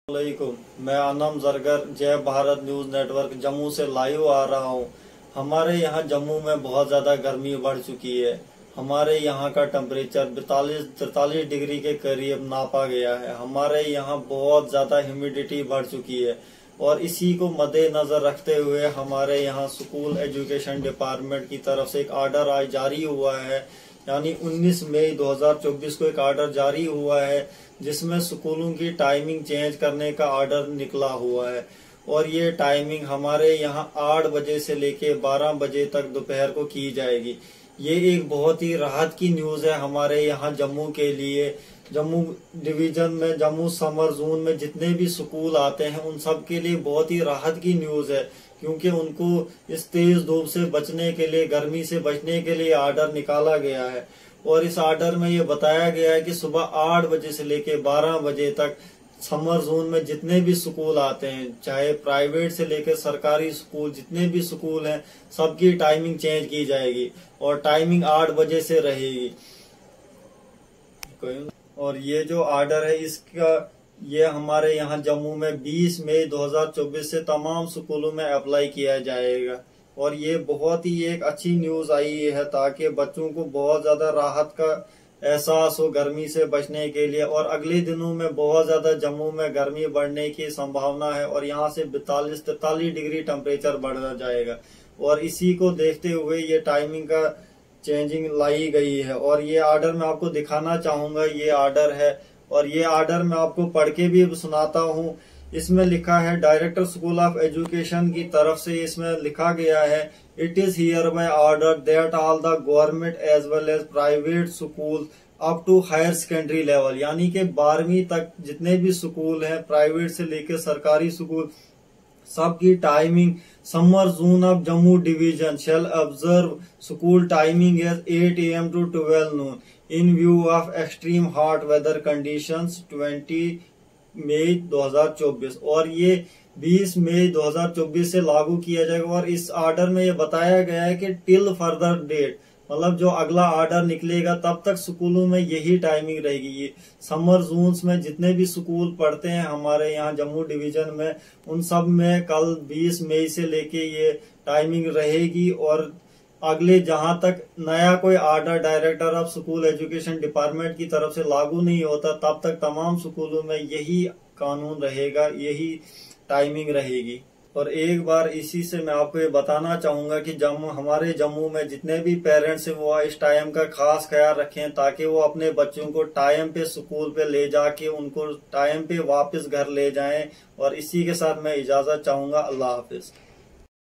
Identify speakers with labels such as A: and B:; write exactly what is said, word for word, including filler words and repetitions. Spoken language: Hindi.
A: वालेकुम, मैं आनम जरगर जय भारत न्यूज नेटवर्क जम्मू से लाइव आ रहा हूं। हमारे यहां जम्मू में बहुत ज्यादा गर्मी बढ़ चुकी है। हमारे यहां का टेम्परेचर बैतालीस तिरतालीस डिग्री के करीब नापा गया है। हमारे यहां बहुत ज्यादा ह्यूमिडिटी बढ़ चुकी है और इसी को मद्देनजर रखते हुए हमारे यहां स्कूल एजुकेशन डिपार्टमेंट की तरफ से एक ऑर्डर आज जारी हुआ है। यानी उन्नीस मई दो हज़ार चौबीस को एक ऑर्डर जारी हुआ है जिसमें स्कूलों की टाइमिंग चेंज करने का ऑर्डर निकला हुआ है और ये टाइमिंग हमारे यहाँ आठ बजे से लेके बारह बजे तक दोपहर को की जाएगी। ये एक बहुत ही राहत की न्यूज है हमारे यहाँ जम्मू के लिए। जम्मू डिवीजन में जम्मू समर जोन में जितने भी स्कूल आते हैं उन सब के लिए बहुत ही राहत की न्यूज है, क्योंकि उनको इस तेज धूप से बचने के लिए, गर्मी से बचने के लिए ऑर्डर निकाला गया है। और इस ऑर्डर में ये बताया गया है कि सुबह आठ बजे से लेकर बारह बजे तक समर जोन में जितने भी स्कूल आते हैं, चाहे प्राइवेट से लेकर सरकारी स्कूल, जितने भी स्कूल हैं, सबकी टाइमिंग चेंज की जाएगी और टाइमिंग आठ बजे से रहेगी। और ये जो ऑर्डर है इसका ये हमारे यहाँ जम्मू में बीस मई दो हज़ार चौबीस से तमाम स्कूलों में अप्लाई किया जाएगा और ये बहुत ही एक अच्छी न्यूज आई है ताकि बच्चों को बहुत ज्यादा राहत का एहसास हो गर्मी से बचने के लिए। और अगले दिनों में बहुत ज्यादा जम्मू में गर्मी बढ़ने की संभावना है और यहाँ से बैतालीस तिरतालीस डिग्री टेम्परेचर बढ़ जाएगा और इसी को देखते हुए ये टाइमिंग का चेंजिंग लाई गई है। और ये ऑर्डर मैं आपको दिखाना चाहूंगा, ये ऑर्डर है और ये ऑर्डर मैं आपको पढ़ के भी सुनाता हूँ। इसमें लिखा है डायरेक्टर स्कूल ऑफ एजुकेशन की तरफ से, इसमें लिखा गया है it is hereby order that all the government as well as private school up to higher secondary level, यानी कि बारहवीं तक जितने भी स्कूल हैं प्राइवेट से लेकर सरकारी स्कूल, सबकी timing summer zone of Jammu division shall observe school timing as eight A M to twelve noon in view of extreme hot weather conditions twenty मई दो हज़ार चौबीस। और ये बीस मई दो हज़ार चौबीस से लागू किया जाएगा। और इस ऑर्डर में ये बताया गया है कि टिल फर्दर डेट, मतलब जो अगला ऑर्डर निकलेगा तब तक स्कूलों में यही टाइमिंग रहेगी। ये समर जोन्स में जितने भी स्कूल पढ़ते हैं हमारे यहाँ जम्मू डिवीजन में, उन सब में कल बीस मई से लेके ये टाइमिंग रहेगी। और अगले जहां तक नया कोई order director of school education department की तरफ से लागू नहीं होता तब तक तमाम स्कूलों में यही कानून रहेगा, यही टाइमिंग रहेगी। और एक बार इसी से मैं आपको ये बताना चाहूंगा कि जम्मू हमारे जम्मू में जितने भी पेरेंट्स हैं वो इस टाइम का खास ख्याल रखें ताकि वो अपने बच्चों को टाइम पे स्कूल पे ले जाके उनको टाइम पे वापस घर ले जाएं। और इसी के साथ मैं इजाजत चाहूंगा। अल्लाह हाफिज।